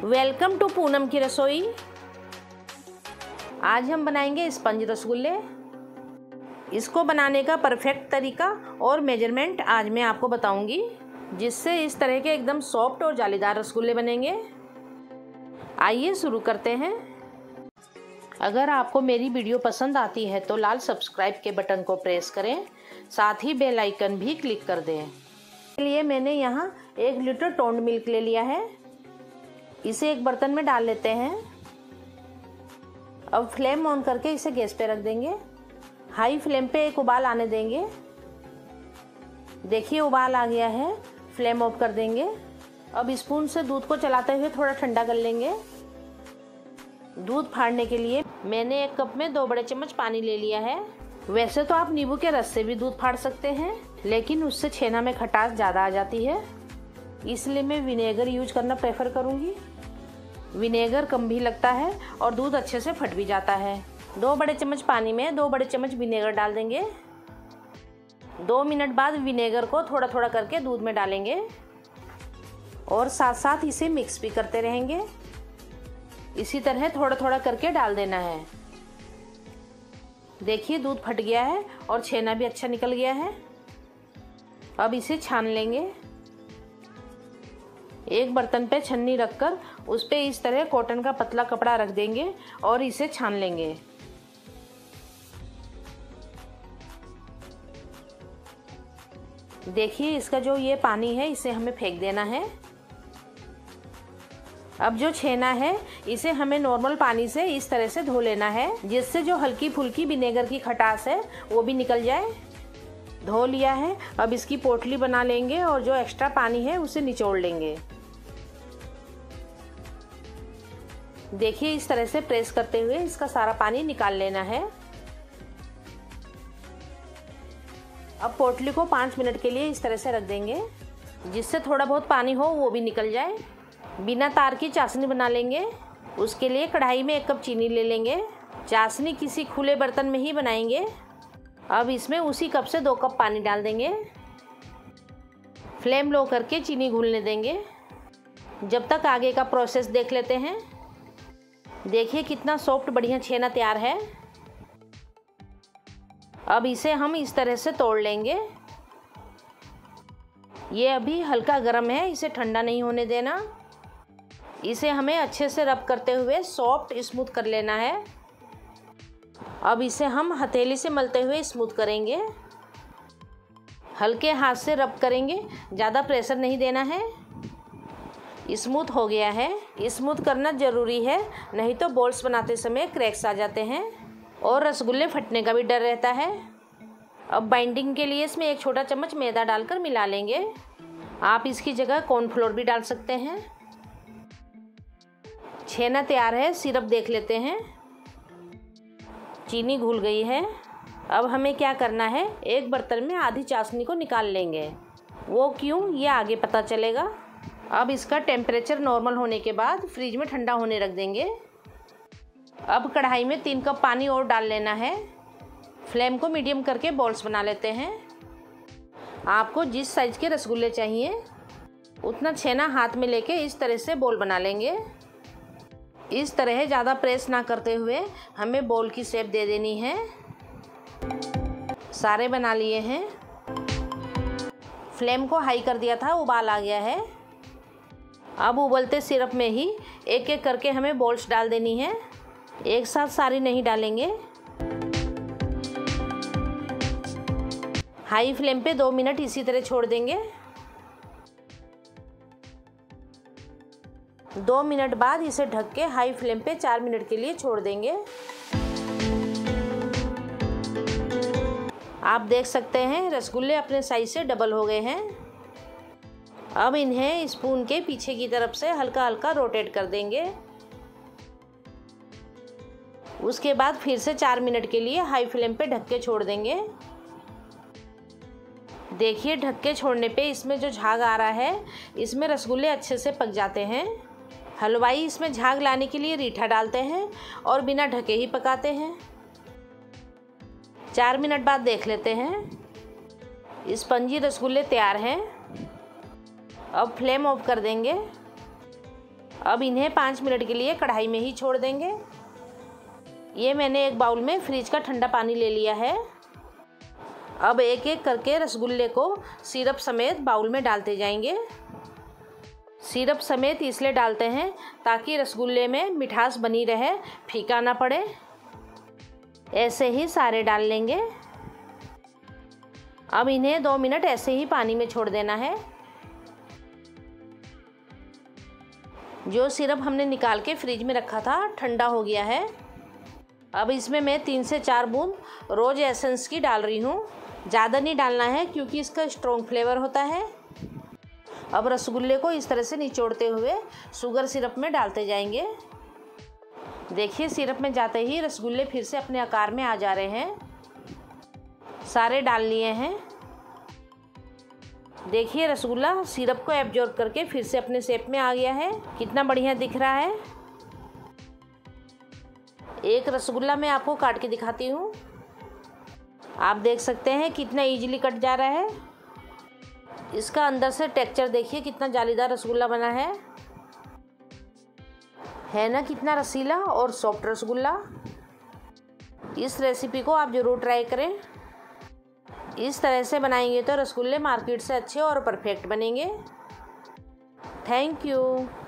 Welcome to Poonam की रसोई। आज हम बनाएंगे स्पंज रसगुल्ले। इसको बनाने का परफेक्ट तरीका और मेजरमेंट आज मैं आपको बताऊंगी, जिससे इस तरह के एकदम सॉफ्ट और जालीदार रसगुल्ले बनेंगे। आइए शुरू करते हैं। अगर आपको मेरी वीडियो पसंद आती है तो लाल सब्सक्राइब के बटन को प्रेस करें, साथ ही बेल आइकन भी क्लिक कर दें। इसके लिए मैंने यहाँ 1 लीटर टोंड मिल्क ले लिया है। इसे एक बर्तन में डाल लेते हैं। अब फ्लेम ऑन करके इसे गैस पे रख देंगे। हाई फ्लेम पे एक उबाल आने देंगे। देखिए उबाल आ गया है, फ्लेम ऑफ कर देंगे। अब स्पून से दूध को चलाते हुए थोड़ा ठंडा कर लेंगे। दूध फाड़ने के लिए मैंने 1 कप में 2 बड़े चम्मच पानी ले लिया है। वैसे तो आप नींबू के रस से भी दूध फाड़ सकते हैं, लेकिन उससे छेना में खटास ज़्यादा आ जाती है, इसलिए मैं विनेगर यूज करना प्रेफर करूँगी। विनेगर कम भी लगता है और दूध अच्छे से फट भी जाता है। 2 बड़े चम्मच पानी में 2 बड़े चम्मच विनेगर डाल देंगे। 2 मिनट बाद विनेगर को थोड़ा थोड़ा करके दूध में डालेंगे और साथ साथ इसे मिक्स भी करते रहेंगे। इसी तरह थोड़ा थोड़ा करके डाल देना है। देखिए दूध फट गया है और छेना भी अच्छा निकल गया है। अब इसे छान लेंगे। एक बर्तन पे छन्नी रखकर उस पे इस तरह कॉटन का पतला कपड़ा रख देंगे और इसे छान लेंगे। देखिए इसका जो ये पानी है इसे हमें फेंक देना है। अब जो छेना है इसे हमें नॉर्मल पानी से इस तरह से धो लेना है, जिससे जो हल्की फुल्की विनेगर की खटास है वो भी निकल जाए। धो लिया है। अब इसकी पोटली बना लेंगे और जो एक्स्ट्रा पानी है उसे निचोड़ लेंगे। देखिए इस तरह से प्रेस करते हुए इसका सारा पानी निकाल लेना है। अब पोटली को 5 मिनट के लिए इस तरह से रख देंगे, जिससे थोड़ा बहुत पानी हो वो भी निकल जाए। बिना तार की चाशनी बना लेंगे। उसके लिए कढ़ाई में 1 कप चीनी ले लेंगे। चाशनी किसी खुले बर्तन में ही बनाएंगे। अब इसमें उसी कप से 2 कप पानी डाल देंगे। फ्लेम लो करके चीनी घुलने देंगे। जब तक आगे का प्रोसेस देख लेते हैं। देखिए कितना सॉफ्ट बढ़िया छेना तैयार है। अब इसे हम इस तरह से तोड़ लेंगे। ये अभी हल्का गर्म है, इसे ठंडा नहीं होने देना। इसे हमें अच्छे से रब करते हुए सॉफ्ट स्मूथ कर लेना है। अब इसे हम हथेली से मलते हुए स्मूथ करेंगे। हल्के हाथ से रब करेंगे, ज़्यादा प्रेशर नहीं देना है। स्मूथ हो गया है। स्मूथ करना ज़रूरी है, नहीं तो बॉल्स बनाते समय क्रैक्स आ जाते हैं और रसगुल्ले फटने का भी डर रहता है। अब बाइंडिंग के लिए इसमें 1 छोटा चम्मच मैदा डालकर मिला लेंगे। आप इसकी जगह कॉर्नफ्लोर भी डाल सकते हैं। छेना तैयार है। सिरप देख लेते हैं। चीनी घुल गई है। अब हमें क्या करना है, एक बर्तन में आधी चाशनी को निकाल लेंगे। वो क्यों, ये आगे पता चलेगा। अब इसका टेम्परेचर नॉर्मल होने के बाद फ्रिज में ठंडा होने रख देंगे। अब कढ़ाई में 3 कप पानी और डाल लेना है। फ्लेम को मीडियम करके बॉल्स बना लेते हैं। आपको जिस साइज़ के रसगुल्ले चाहिए उतना छेना हाथ में लेके इस तरह से बॉल बना लेंगे। इस तरह ज़्यादा प्रेस ना करते हुए हमें बॉल की शेप दे देनी है। सारे बना लिए हैं। फ्लेम को हाई कर दिया था, उबाल आ गया है। अब उबलते सिरप में ही एक एक करके हमें बॉल्स डाल देनी है। एक साथ सारी नहीं डालेंगे। हाई फ्लेम पे 2 मिनट इसी तरह छोड़ देंगे। 2 मिनट बाद इसे ढक के हाई फ्लेम पे 4 मिनट के लिए छोड़ देंगे। आप देख सकते हैं रसगुल्ले अपने साइज से डबल हो गए हैं। अब इन्हें स्पून के पीछे की तरफ से हल्का हल्का रोटेट कर देंगे। उसके बाद फिर से 4 मिनट के लिए हाई फ्लेम पे ढक के छोड़ देंगे। देखिए ढक के छोड़ने पे इसमें जो झाग आ रहा है, इसमें रसगुल्ले अच्छे से पक जाते हैं। हलवाई इसमें झाग लाने के लिए रीठा डालते हैं और बिना ढके ही पकाते हैं। 4 मिनट बाद देख लेते हैं। स्पंजी रसगुल्ले तैयार हैं। अब फ्लेम ऑफ कर देंगे। अब इन्हें 5 मिनट के लिए कढ़ाई में ही छोड़ देंगे। ये मैंने एक बाउल में फ्रिज का ठंडा पानी ले लिया है। अब एक एक करके रसगुल्ले को सिरप समेत बाउल में डालते जाएंगे। सिरप समेत इसलिए डालते हैं ताकि रसगुल्ले में मिठास बनी रहे, फीका ना पड़े। ऐसे ही सारे डाल लेंगे। अब इन्हें 2 मिनट ऐसे ही पानी में छोड़ देना है। जो सिरप हमने निकाल के फ्रिज में रखा था ठंडा हो गया है। अब इसमें मैं 3 से 4 बूंद रोज़ एसेंस की डाल रही हूँ। ज़्यादा नहीं डालना है क्योंकि इसका स्ट्रॉन्ग फ्लेवर होता है। अब रसगुल्ले को इस तरह से निचोड़ते हुए शुगर सिरप में डालते जाएंगे। देखिए सिरप में जाते ही रसगुल्ले फिर से अपने आकार में आ जा रहे हैं। सारे डाल लिए हैं। देखिए रसगुल्ला सिरप को एब्जॉर्ब करके फिर से अपने शेप में आ गया है। कितना बढ़िया दिख रहा है। एक रसगुल्ला मैं आपको काट के दिखाती हूँ। आप देख सकते हैं कितना इजीली कट जा रहा है। इसका अंदर से टेक्सचर देखिए कितना जालीदार रसगुल्ला बना है ना, कितना रसीला और सॉफ्ट रसगुल्ला। इस रेसिपी को आप ज़रूर ट्राई करें। इस तरह से बनाएंगे तो रसगुल्ले मार्केट से अच्छे और परफेक्ट बनेंगे। Thank you.